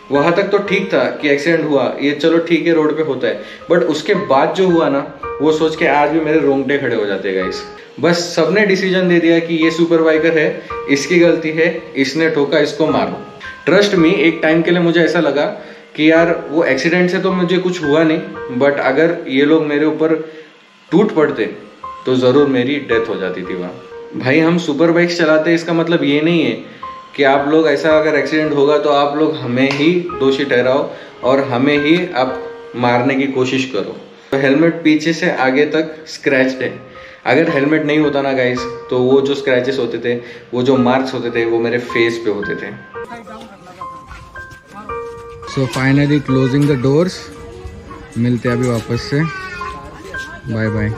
वहां तक तो ठीक था कि एक्सीडेंट हुआ, ये चलो ठीक है, रोड पे होता है, बट उसके बाद जो हुआ ना, वो सोच के आज भी मेरे रोंगटे खड़े हो जाते हैं गाइस। बस सबने डिसीजन दे दिया कि ये सुपर बाइकर है, इसकी गलती है, इसने ठोका, इसको मारो। ट्रस्ट मी, एक टाइम के लिए मुझे ऐसा लगा कि यार वो एक्सीडेंट से तो मुझे कुछ हुआ नहीं, बट अगर ये लोग मेरे ऊपर टूट पड़ते तो ज़रूर मेरी डेथ हो जाती थी वहाँ। भाई हम सुपर बाइक्स चलाते हैं, इसका मतलब ये नहीं है कि आप लोग ऐसा अगर एक्सीडेंट होगा तो आप लोग हमें ही दोषी ठहराओ और हमें ही आप मारने की कोशिश करो। तो हेलमेट पीछे से आगे तक स्क्रैच्ड है। अगर हेलमेट नहीं होता ना गाइस, तो वो जो स्क्रैचेस होते थे, वो जो मार्क्स होते थे, वो मेरे फेस पे होते थे। So finally closing the doors. मिलते हैं अभी वापस से। Bye bye.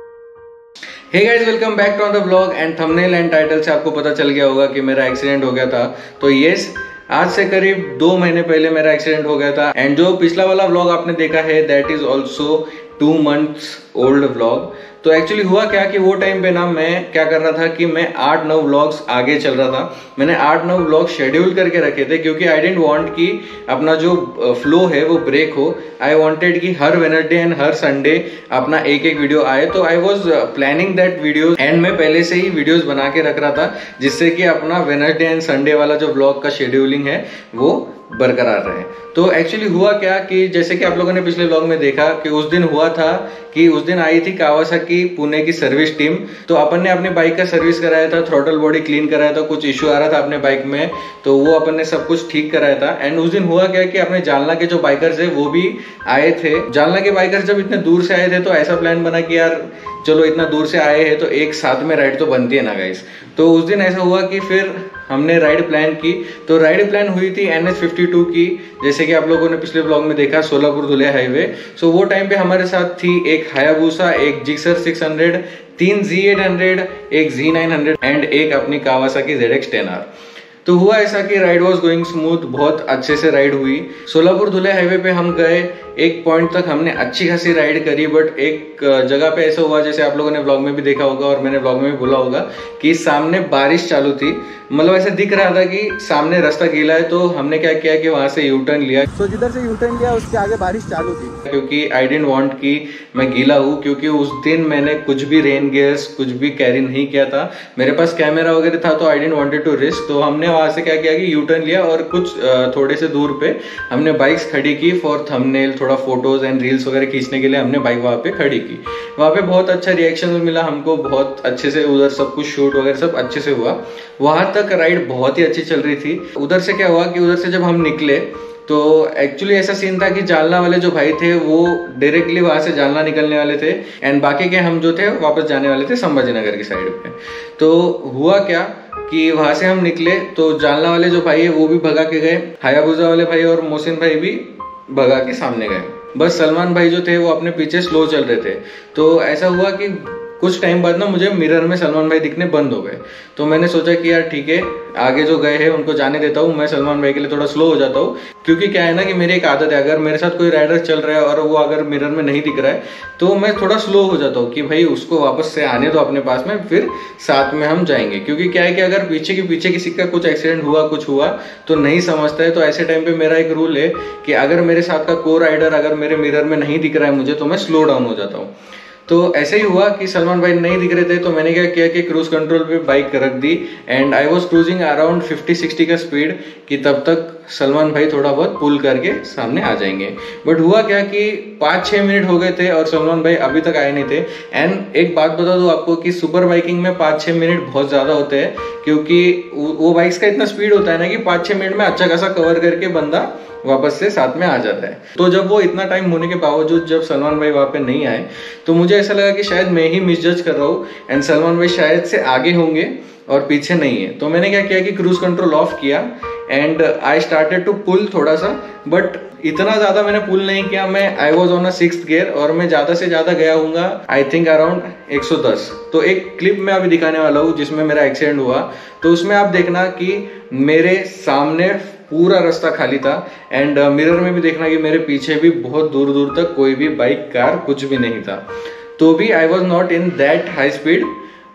Hey guys, welcome back to the vlog. And thumbnail and title से आपको पता चल गया होगा कि मेरा एक्सीडेंट हो गया था। तो यस, आज से करीब 2 महीने पहले मेरा एक्सीडेंट हो गया था। एंड जो पिछला वाला व्लॉग आपने देखा है, that is also 2 months old vlog. तो एक्चुअली हुआ क्या कि वो टाइम पे ना मैं क्या कर रहा था कि मैं 8-9 व्लॉग्स आगे चल रहा था। मैंने 8-9 व्लॉग शेड्यूल करके रखे थे, क्योंकि आई डेंट वांट कि अपना जो फ्लो है वो ब्रेक हो। आई वांटेड कि हर वेडनेसडे एंड हर संडे अपना एक वीडियो आए। तो I was planning that video, and मैं पहले से ही वीडियोस बना के रख रहा था, जिससे कि अपना वेडनेसडे एंड संडे वाला जो व्लॉग का शेड्यूलिंग है वो बरकरार रहे। तो एक्चुअली हुआ क्या कि जैसे कि आप लोगों ने पिछले व्लॉग में देखा कि उस दिन हुआ था कि उस दिन आई थी कावासाकी पुणे की सर्विस टीम। तो अपन ने अपनी बाइक का सर्विस कराया था, थ्रॉटल बॉडी क्लीन कराया था, कुछ इश्यू आ रहा था अपने बाइक में, तो वो अपन ने सब कुछ ठीक कराया था। एंड उस दिन हुआ क्या कि अपने जालना के जो बाइकर्स है वो भी आए थे। जालना के बाइकर्स जब इतने दूर से आए थे तो ऐसा प्लान बना कि यार चलो इतना दूर से आए हैं तो एक साथ में राइड तो बनती है ना गाइस। तो उस दिन ऐसा हुआ कि फिर हमने राइड प्लान की। तो राइड प्लान हुई थी NH52 की, जैसे कि आप लोगों ने पिछले ब्लॉग में देखा, सोलापुर धुले हाईवे। सो वो टाइम पे हमारे साथ थी एक हायाबुसा, एक जिक्सर 600, 3 Z800, एक Z900 एंड एक अपनी कावासाकी ZX10R। तो हुआ ऐसा कि राइड वॉज गोइंग स्मूथ, बहुत अच्छे से राइड हुई। सोलापुर धुले हाईवे पे हम गए, एक पॉइंट तक हमने अच्छी खासी राइड करी, बट एक जगह पे ऐसा हुआ, जैसे आप लोगों ने व्लॉग में भी देखा होगा और मैंने व्लॉग में भी बोला होगा, कि सामने बारिश चालू थी। मतलब ऐसा दिख रहा था कि सामने रास्ता गीला है। तो हमने क्या किया कि वहां से यू टर्न लिया। तो जिधर से यू टर्न लिया उसके आगे बारिश चालू थी, क्योंकि आई डेंट वांट कि मैं गीला हूँ, क्योंकि उस दिन मैंने कुछ भी रेन गियर्स कुछ भी कैरी नहीं किया था। मेरे पास कैमरा वगैरह था, तो I didn't wanted to risk. तो हमने वहां से क्या किया कि यू टर्न लिया और कुछ थोड़े से दूर पे हमने बाइक्स खड़ी की फॉर थंबनेल, थोड़ा फोटोज एंड रील्स वगैरह खींचने के लिए हमने बाइक वहां पे खड़ी की। वहां पे बहुत अच्छा रिएक्शन मिला हमको, बहुत अच्छे से उधर सब कुछ शूट वगैरह सब अच्छे से हुआ। वहां तक राइड बहुत ही अच्छी चल रही थी। उधर से क्या हुआ कि उधर से जब हम निकले तो एक्चुअली ऐसा सीन था कि जालना वाले जो भाई थे वो डायरेक्टली वहां से जालना निकलने वाले थे, एंड बाकी के हम जो थे वापस जाने वाले थे संभाजी नगर की साइड पे। तो हुआ क्या कि वहां से हम निकले तो जालना वाले जो भाई है वो भी भगा के गए, हायाबुसा वाले भाई और मोहसिन भाई भी भगा के सामने गए। बस सलमान भाई जो थे वो अपने पीछे स्लो चल रहे थे। तो ऐसा हुआ कि कुछ टाइम बाद ना मुझे मिरर में सलमान भाई दिखने बंद हो गए। तो मैंने सोचा कि यार ठीक है, आगे जो गए हैं उनको जाने देता हूँ, मैं सलमान भाई के लिए थोड़ा स्लो हो जाता हूँ। क्योंकि क्या है ना कि मेरी एक आदत है, अगर मेरे साथ कोई राइडर चल रहा है और वो अगर मिरर में नहीं दिख रहा है तो मैं थोड़ा स्लो हो जाता हूँ कि भाई उसको वापस से आने दो अपने पास में, फिर साथ में हम जाएंगे। क्योंकि क्या है कि अगर पीछे किसी का कुछ एक्सीडेंट हुआ, कुछ हुआ तो नहीं समझता है। तो ऐसे टाइम पे मेरा एक रूल है कि अगर मेरे साथ का को राइडर अगर मेरे मिरर में नहीं दिख रहा है मुझे, तो मैं स्लो डाउन हो जाता हूँ। तो ऐसे ही हुआ कि सलमान भाई नहीं दिख रहे थे, तो मैंने क्या किया कि क्रूज कंट्रोल पे बाइक रख दी, and I was cruising around 50-60 का स्पीड, कि तब तक सलमान भाई थोड़ा बहुत पुल करके सामने आ जाएंगे। बट हुआ क्या कि 5-6 मिनट हो गए थे और सलमान भाई अभी तक आए नहीं थे। एंड एक बात बता दूं आपको कि सुपर बाइकिंग में 5-6 मिनट बहुत ज्यादा होते हैं, क्योंकि वो बाइक्स का इतना स्पीड होता है ना कि 5-6 मिनट में अच्छा खासा कवर करके बंदा वापस से साथ में आ जाता है। तो जब वो इतना टाइम होने के बावजूद जब सलमान भाई वहां पे नहीं आए, तो मुझे ऐसा लगा कि शायद मैं ही मिसजज कर रहा हूँ, एंड सलमान भाई शायद से आगे होंगे और पीछे नहीं है। तो मैंने क्या किया कि क्रूज कंट्रोल ऑफ किया and I started to pull थोड़ा सा, बट इतना ज्यादा मैंने पुल नहीं किया। मैं I was on a 6th gear और मैं ज्यादा से ज्यादा गया हूँगा आई थिंक अराउंड 110। तो एक क्लिप में अभी दिखाने वाला हूँ जिसमें मेरा एक्सीडेंट हुआ। तो उसमें आप देखना कि मेरे सामने पूरा रास्ता खाली था, एंड मिरर में भी देखना कि मेरे पीछे भी बहुत दूर दूर तक कोई भी बाइक कार कुछ भी नहीं था। तो भी I was not in that high speed,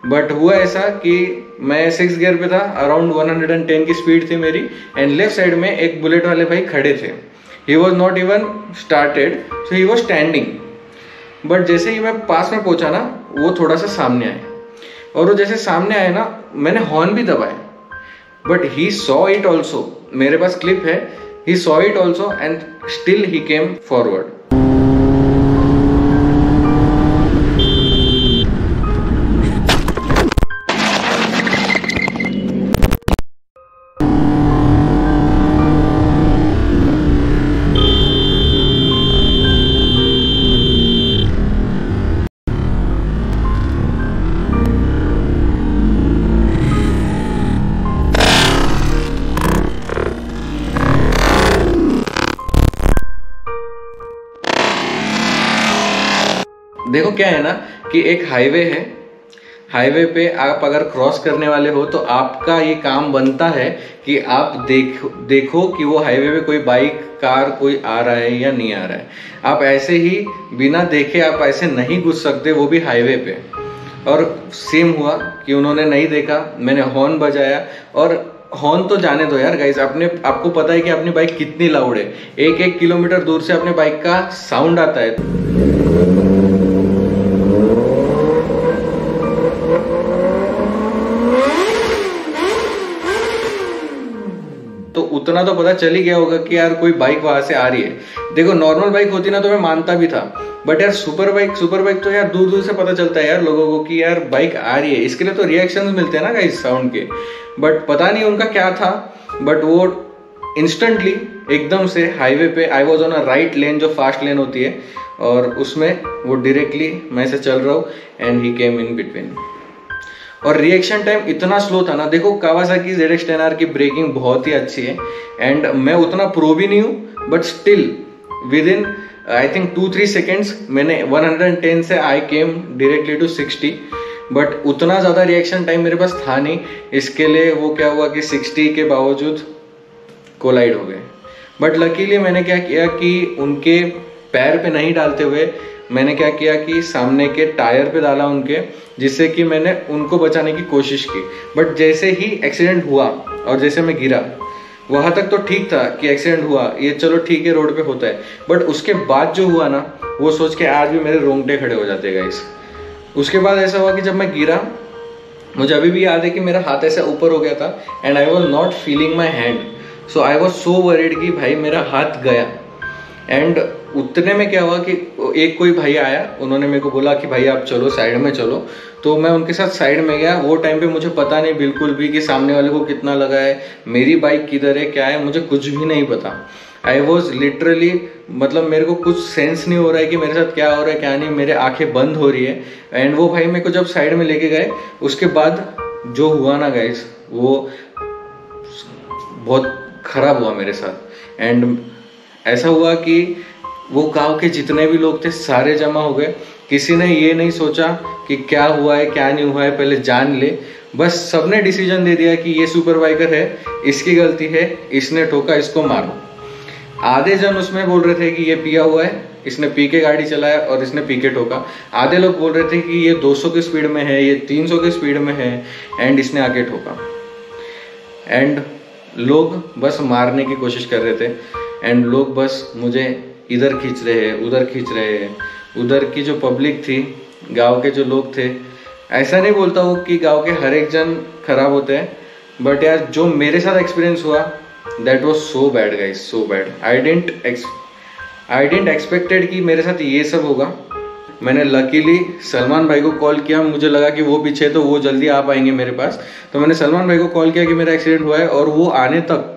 but हुआ ऐसा कि मैं 6 गियर पे था, अराउंड 110 की स्पीड थी मेरी, एंड लेफ्ट साइड में एक बुलेट वाले भाई खड़े थे। He was not even started, so he was standing. But जैसे ही मैं पास में पहुंचा ना, वो थोड़ा सा सामने आए, और वो जैसे सामने आए ना, मैंने हॉर्न भी दबाया, but he saw it also. मेरे पास क्लिप है, he saw it also and still he came forward. देखो क्या है ना कि एक हाईवे है, हाईवे पे आप अगर क्रॉस करने वाले हो तो आपका ये काम बनता है कि आप देखो कि वो हाईवे पे कोई बाइक कार कोई आ रहा है या नहीं आ रहा है। आप ऐसे ही बिना देखे आप ऐसे नहीं घुस सकते, वो भी हाईवे पे। और सेम हुआ कि उन्होंने नहीं देखा, मैंने हॉर्न बजाया, और हॉर्न तो जाने दो यार गाइस, आपको पता है कि अपनी बाइक कितनी लाउड है। 1-1 किलोमीटर दूर से अपने बाइक का साउंड आता है। तो उतना तो पता चल ही गया होगा कि यार कोई बाइक वहां से आ रही है। देखो नॉर्मल बाइक होती ना तो मैं मानता भी था, बट यार सुपर बाइक तो यार दूर दूर से पता चलता है यार लोगों को कि यार बाइक आ रही है। इसके लिए तो रिएक्शंस मिलते हैं ना गाइस साउंड के, बट पता नहीं उनका क्या था, बट वो इंस्टेंटली एकदम से हाईवे पे, I was on a right lane जो फास्ट लेन होती है, और उसमें वो डायरेक्टली मैं से चल रहा हूँ and he came in between. और रिएक्शन टाइम इतना स्लो था ना, देखो कावासाकी ZX-10R की ब्रेकिंग बहुत ही अच्छी है, एंड मैं उतना प्रो भी नहीं हूँ, but still within I think 2-3 seconds मैंने 110 से I came directly to 60, but उतना ज़्यादा रिएक्शन टाइम मेरे पास था नहीं। इसके लिए वो क्या हुआ कि 60 के बावजूद कोलाइड हो गए। बट लकीली मैंने क्या किया कि उनके पैर पे नहीं डालते हुए मैंने क्या किया कि सामने के टायर पे डाला उनके, जिससे कि मैंने उनको बचाने की कोशिश की। बट जैसे ही एक्सीडेंट हुआ और जैसे मैं गिरा, वहां तक तो ठीक था कि एक्सीडेंट हुआ, ये चलो ठीक है रोड पे होता है, बट उसके बाद जो हुआ ना, वो सोच के आज भी मेरे रोंगटे खड़े हो जाते हैं गाइस। उसके बाद ऐसा हुआ कि जब मैं गिरा, मुझे अभी भी याद है कि मेरा हाथ ऐसा ऊपर हो गया था and I was not feeling my hand, so I was so worried कि भाई मेरा हाथ गया। एंड उतने में क्या हुआ कि एक कोई भाई आया, उन्होंने मेरे को बोला कि भाई आप चलो साइड में चलो, तो मैं उनके साथ साइड में गया। वो टाइम पे मुझे पता नहीं बिल्कुल भी कि सामने वाले को कितना लगा है, मेरी बाइक किधर है क्या है, मुझे कुछ भी नहीं पता। आई वॉज लिटरली, मतलब मेरे को कुछ सेंस नहीं हो रहा है कि मेरे साथ क्या हो रहा है क्या नहीं, मेरे आंखें बंद हो रही है। एंड वो भाई मेरे को जब साइड में लेके गए, उसके बाद जो हुआ ना गाइस, वो बहुत खराब हुआ मेरे साथ। एंड ऐसा हुआ कि वो गांव के जितने भी लोग थे सारे जमा हो गए। किसी ने ये नहीं सोचा कि क्या हुआ है क्या नहीं हुआ है, पहले जान ले। बस सबने डिसीजन दे दिया कि ये सुपरवाइजर है, इसकी गलती है, इसने ठोका, इसको मारो। आधे जन उसमें बोल रहे थे कि ये पिया हुआ है, इसने पी के गाड़ी चलाया और इसने पी के ठोका। आधे लोग बोल रहे थे कि ये 200 की स्पीड में है, ये 300 की स्पीड में है एंड इसने आके ठोका। एंड लोग बस मारने की कोशिश कर रहे थे, एंड लोग बस मुझे इधर खींच रहे हैं, उधर खींच रहे हैं। उधर की जो पब्लिक थी, गांव के जो लोग थे, ऐसा नहीं बोलता हूँ कि गांव के हर एक जन खराब होते हैं, बट यार जो मेरे साथ एक्सपीरियंस हुआ, that was so bad guys, so bad. I didn't expected कि मेरे साथ ये सब होगा। मैंने लकीली सलमान भाई को कॉल किया, मुझे लगा कि वो पीछे तो वो जल्दी आ पाएंगे मेरे पास, तो मैंने सलमान भाई को कॉल किया कि मेरा एक्सीडेंट हुआ है। और वो आने तक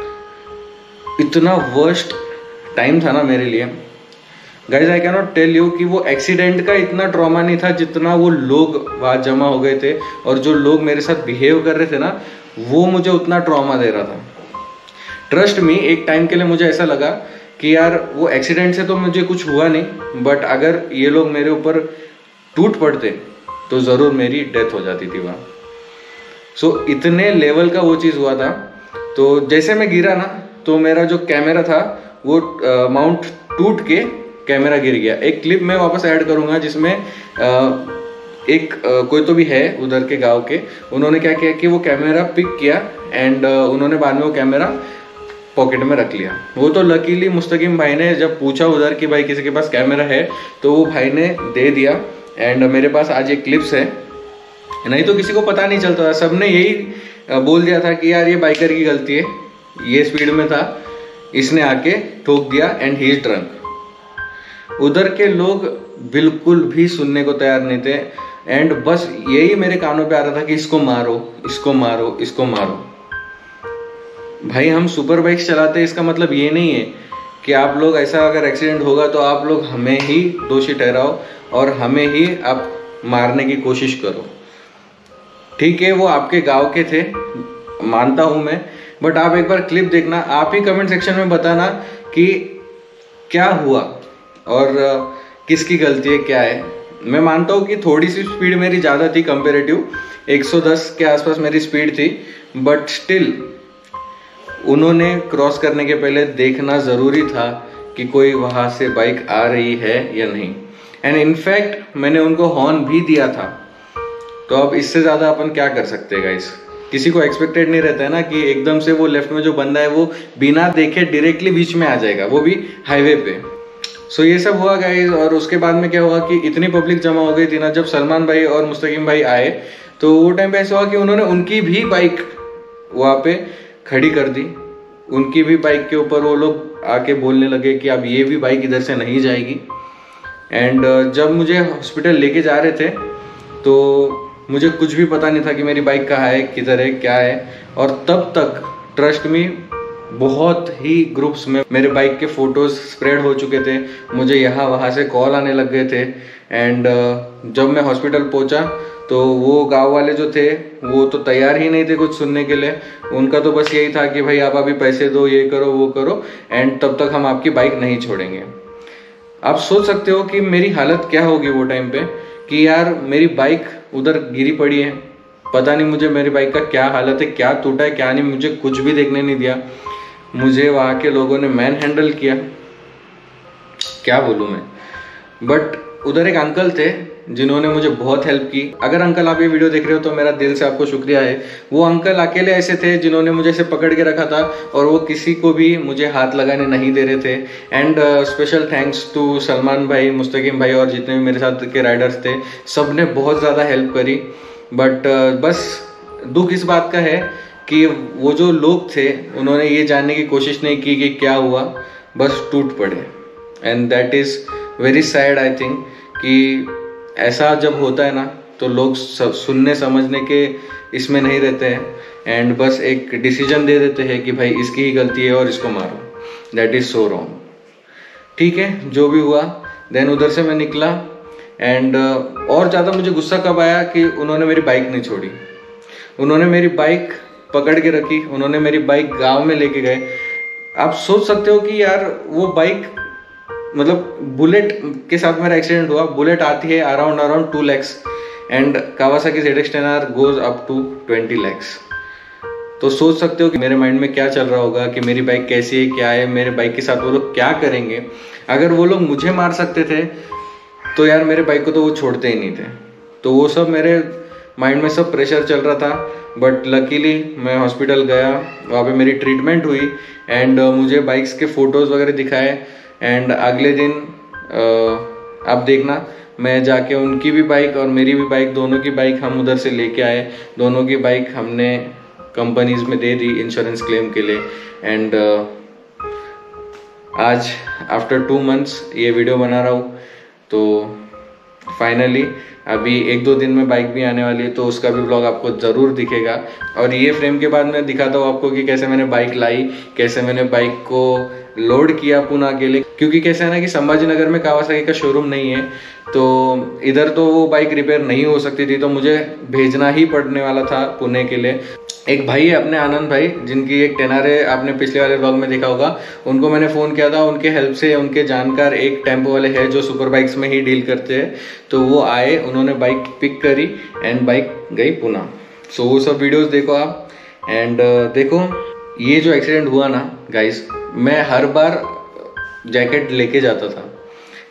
इतना वर्स्ट टाइम था ना मेरे लिए guys, I can not tell you कि वो एक्सीडेंट का इतना ट्रॉमा नहीं था जितना वो लोग वहाँ जमा हो गए थे, और जो लोग मेरे साथ बिहेव कर रहे थे ना, वो मुझे उतना ट्रॉमा दे रहा था। ट्रस्ट मी, एक टाइम के लिए मुझे ऐसा लगा कि यार वो एक्सीडेंट से तो मुझे कुछ हुआ नहीं, बट अगर ये लोग मेरे ऊपर टूट पड़ते तो ज़रूर मेरी डेथ हो जाती थी वहाँ। सो इतने लेवल का वो चीज़ हुआ था। तो जैसे मैं गिरा ना, तो मेरा जो कैमरा था वो माउंट टूट के कैमरा गिर गया। एक क्लिप मैं वापस ऐड करूंगा जिसमें एक कोई तो भी है उधर के गांव के, उन्होंने क्या किया कि वो कैमरा पिक किया एंड उन्होंने बाद में वो कैमरा पॉकेट में रख लिया। वो तो लकीली मुस्तकीम भाई ने जब पूछा उधर कि भाई किसी के पास कैमरा है, तो वो भाई ने दे दिया एंड मेरे पास आज एक क्लिप्स है, नहीं तो किसी को पता नहीं चलता था। सबने यही बोल दिया था कि यार ये बाइकर की गलती है, ये स्पीड में था, इसने आके ठोक दिया एंड ही इज ड्रंक। उधर के लोग बिल्कुल भी सुनने को तैयार नहीं थे एंड बस यही मेरे कानों पे आ रहा था कि इसको मारो, इसको मारो, इसको मारो। भाई हम सुपर बाइक्स चलाते हैं, इसका मतलब ये नहीं है कि आप लोग ऐसा अगर एक्सीडेंट होगा तो आप लोग हमें ही दोषी ठहराओ और हमें ही आप मारने की कोशिश करो। ठीक है, वो आपके गांव के थे, मानता हूं मैं, बट आप एक बार क्लिप देखना, आप ही कमेंट सेक्शन में बताना कि क्या हुआ और किसकी गलती है, क्या है। मैं मानता हूं कि थोड़ी सी स्पीड मेरी ज़्यादा थी कंपेरेटिव, 110 के आसपास मेरी स्पीड थी, बट स्टिल उन्होंने क्रॉस करने के पहले देखना ज़रूरी था कि कोई वहाँ से बाइक आ रही है या नहीं। एंड इनफैक्ट मैंने उनको हॉर्न भी दिया था। तो अब इससे ज़्यादा अपन क्या कर सकते हैं गाइस। किसी को एक्सपेक्टेड नहीं रहता है ना कि एकदम से वो लेफ्ट में जो बंदा है वो बिना देखे डायरेक्टली बीच में आ जाएगा, वो भी हाईवे पे। सो ये सब हुआ गाइस। और उसके बाद में क्या हुआ कि इतनी पब्लिक जमा हो गई थी ना, जब सलमान भाई और मुस्तकीम भाई आए तो वो टाइम पे ऐसा हुआ कि उन्होंने उनकी भी बाइक वहाँ पे खड़ी कर दी। उनकी भी बाइक के ऊपर वो लोग आके बोलने लगे कि अब ये भी बाइक इधर से नहीं जाएगी। एंड जब मुझे हॉस्पिटल लेके जा रहे थे तो मुझे कुछ भी पता नहीं था कि मेरी बाइक कहाँ है, किधर है, क्या है। और तब तक ट्रस्ट मी बहुत ही ग्रुप्स में मेरे बाइक के फोटोज स्प्रेड हो चुके थे, मुझे यहाँ वहाँ से कॉल आने लग गए थे। एंड जब मैं हॉस्पिटल पहुँचा तो वो गांव वाले जो थे वो तो तैयार ही नहीं थे कुछ सुनने के लिए। उनका तो बस यही था कि भाई आप अभी पैसे दो, ये करो, वो करो, एंड तब तक हम आपकी बाइक नहीं छोड़ेंगे। आप सोच सकते हो कि मेरी हालत क्या होगी वो टाइम पे कि यार मेरी बाइक उधर गिरी पड़ी है, पता नहीं मुझे मेरी बाइक का क्या हालत है, क्या टूटा है, क्या नहीं, मुझे कुछ भी देखने नहीं दिया। मुझे वहाँ के लोगों ने मैन हैंडल किया, क्या बोलूँ मैं। बट उधर एक अंकल थे जिन्होंने मुझे बहुत हेल्प की। अगर अंकल आप ये वीडियो देख रहे हो तो मेरा दिल से आपको शुक्रिया है। वो अंकल अकेले ऐसे थे जिन्होंने मुझे ऐसे पकड़ के रखा था और वो किसी को भी मुझे हाथ लगाने नहीं दे रहे थे। And special thanks to Salman भाई, मुस्तकीम भाई और जितने भी मेरे साथ के राइडर्स थे, सब ने बहुत ज़्यादा हेल्प करी। बट बस दुख इस बात का है कि वो जो लोग थे उन्होंने ये जानने की कोशिश नहीं की कि क्या हुआ, बस टूट पड़े। And that is very sad I think कि ऐसा जब होता है ना तो लोग सब सुनने समझने के इसमें नहीं रहते हैं एंड बस एक डिसीजन दे देते हैं कि भाई इसकी ही गलती है और इसको मारो। That is so wrong. ठीक है, जो भी हुआ, देन उधर से मैं निकला एंड और ज़्यादा मुझे गुस्सा कब आया कि उन्होंने मेरी बाइक नहीं छोड़ी। उन्होंने मेरी बाइक पकड़ के रखी, उन्होंने मेरी बाइक गाँव में लेके गए। आप सोच सकते हो कि यार वो बाइक, मतलब बुलेट के साथ मेरा एक्सीडेंट हुआ। बुलेट आती है around 2 lakhs and Kawasaki ZX-10R goes up to 20 lakhs। तो सोच सकते हो कि मेरे माइंड में क्या चल रहा होगा कि मेरी बाइक कैसी है, क्या है, मेरे बाइक के साथ वो लोग क्या करेंगे। अगर वो लोग मुझे मार सकते थे तो यार मेरे बाइक को तो वो छोड़ते ही नहीं थे। तो वो सब मेरे माइंड में सब प्रेशर चल रहा था। बट लकीली मैं हॉस्पिटल गया, वहाँ पे मेरी ट्रीटमेंट हुई एंड मुझे बाइक्स के फ़ोटोज़ वगैरह दिखाए। एंड अगले दिन आप देखना, मैं जाके उनकी भी बाइक और मेरी भी बाइक, दोनों की बाइक हम उधर से लेके आए। दोनों की बाइक हमने कंपनीज में दे दी इंश्योरेंस क्लेम के लिए। एंड आज आफ्टर 2 months ये वीडियो बना रहा हूँ। तो फाइनली अभी 1-2 दिन में बाइक भी आने वाली है, तो उसका भी ब्लॉग आपको ज़रूर दिखेगा। और ये फ्रेम के बाद मैं दिखाता हूँ आपको कि कैसे मैंने बाइक लाई, कैसे मैंने बाइक को लोड किया पुणे के लिए। क्योंकि कैसे है ना कि संभाजी नगर में कावासाकी का शोरूम नहीं है, तो इधर तो वो बाइक रिपेयर नहीं हो सकती थी, तो मुझे भेजना ही पड़ने वाला था पुणे के लिए। एक भाई है अपने, आनंद भाई, जिनकी एक 10R है, आपने पिछले वाले ब्लॉग में देखा होगा। उनको मैंने फ़ोन किया था, उनके हेल्प से, उनके जानकार एक टेम्पो वाले हैं जो सुपर बाइक्स में ही डील करते हैं, तो वो आए, उन्होंने बाइक पिक करी एंड बाइक गई पुणे। सो वो सब वीडियोस देखो आप। एंड देखो ये जो एक्सीडेंट हुआ ना गाइस, मैं हर बार जैकेट लेके जाता था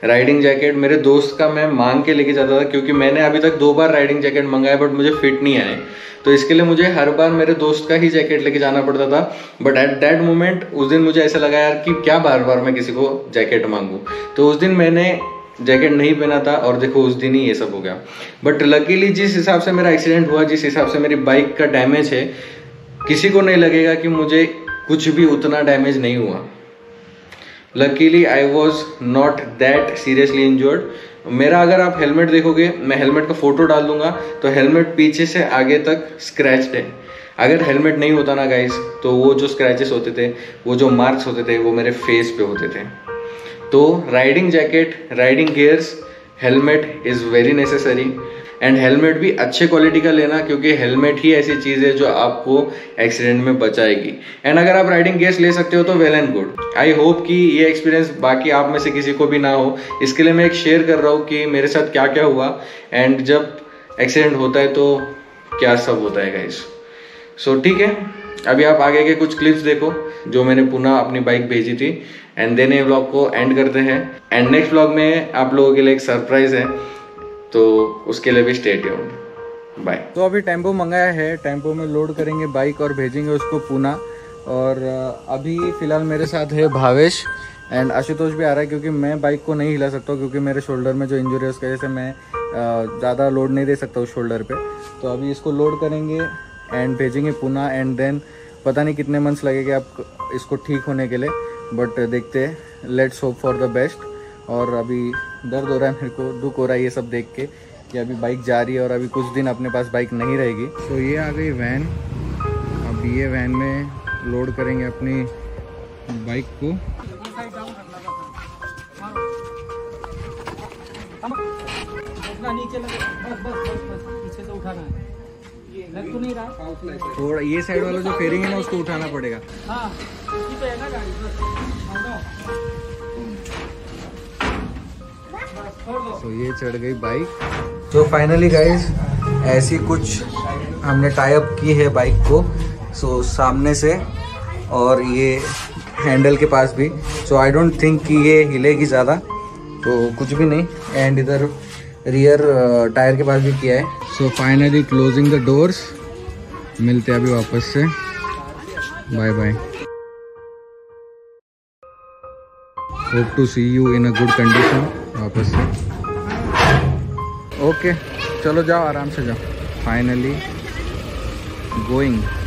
राइडिंग जैकेट मेरे दोस्त का मैं मांग के लेके जाता था, क्योंकि मैंने अभी तक 2 बार राइडिंग जैकेट मंगाया बट मुझे फिट नहीं आए, तो इसके लिए मुझे हर बार मेरे दोस्त का ही जैकेट लेके जाना पड़ता था। बट एट दैट मोमेंट उस दिन मुझे ऐसा लगा यार कि क्या बार बार मैं किसी को जैकेट मांगूं, तो उस दिन मैंने जैकेट नहीं पहना था और देखो उस दिन ही ये सब हो गया। बट लकीली जिस हिसाब से मेरा एक्सीडेंट हुआ, जिस हिसाब से मेरी बाइक का डैमेज है, किसी को नहीं लगेगा कि मुझे कुछ भी उतना डैमेज नहीं हुआ। Luckily I was not that seriously injured. मेरा अगर आप हेलमेट देखोगे, मैं हेलमेट का फोटो डाल दूंगा, तो हेलमेट पीछे से आगे तक स्क्रैच्ड है। अगर हेलमेट नहीं होता ना गाइस, तो वो जो स्क्रैचेस होते थे, वो जो मार्क्स होते थे, वो मेरे फेस पे होते थे। तो riding jacket, riding gears, helmet is very necessary. And helmet भी अच्छे क्वालिटी का लेना, क्योंकि हेलमेट ही ऐसी चीज़ है जो आपको एक्सीडेंट में बचाएगी। एंड अगर आप राइडिंग गियर्स ले सकते हो तो well and good. I hope कि ये एक्सपीरियंस बाकी आप में से किसी को भी ना हो, इसके लिए मैं एक शेयर कर रहा हूँ कि मेरे साथ क्या क्या हुआ एंड जब एक्सीडेंट होता है तो क्या सब होता है गाइस। सो ठीक है, अभी आप आगे के कुछ क्लिप्स देखो जो मैंने पुनः अपनी बाइक भेजी थी, एंड देन ये व्लॉग को एंड करते हैं। एंड नेक्स्ट व्लॉग में आप लोगों के लिए एक सरप्राइज है, तो उसके लिए भी स्टे ट्यून्ड। बाय। तो अभी टेम्पो मंगाया है, टेम्पो में लोड करेंगे बाइक और भेजेंगे उसको पुणे। और अभी फ़िलहाल मेरे साथ है भावेश एंड आशुतोष भी आ रहा है, क्योंकि मैं बाइक को नहीं हिला सकता, क्योंकि मेरे शोल्डर में जो इंजरी है उसकी वजह से मैं ज़्यादा लोड नहीं दे सकता उस शोल्डर पे। तो अभी इसको लोड करेंगे एंड भेजेंगे पुणे। एंड देन पता नहीं कितने मंथ्स लगेंगे आप इसको ठीक होने के लिए, बट देखते हैं, let's hope for the best. और अभी दर्द हो रहा है मेरे को, दुख हो रहा है ये सब देख के कि अभी बाइक जा रही है और अभी कुछ दिन अपने पास बाइक नहीं रहेगी। तो ये आ गई वैन, अब ये वैन में लोड करेंगे अपनी बाइक को। थोड़ा ये साइड वाला जो फेरिंग है ना उसको उठाना पड़ेगा। तो ये चढ़ गई बाइक। तो फाइनली गाइज ऐसी कुछ हमने टाई अप की है बाइक को, सो सामने से और ये हैंडल के पास भी। सो आई डोंट थिंक कि ये हिलेगी ज़्यादा, तो कुछ भी नहीं। एंड इधर रियर टायर के पास भी किया है। So finally closing the doors. मिलते हैं अभी वापस से, bye bye. Hope to see you in a good condition वापस से। ओके चलो जाओ, आराम से जाओ। Finally going.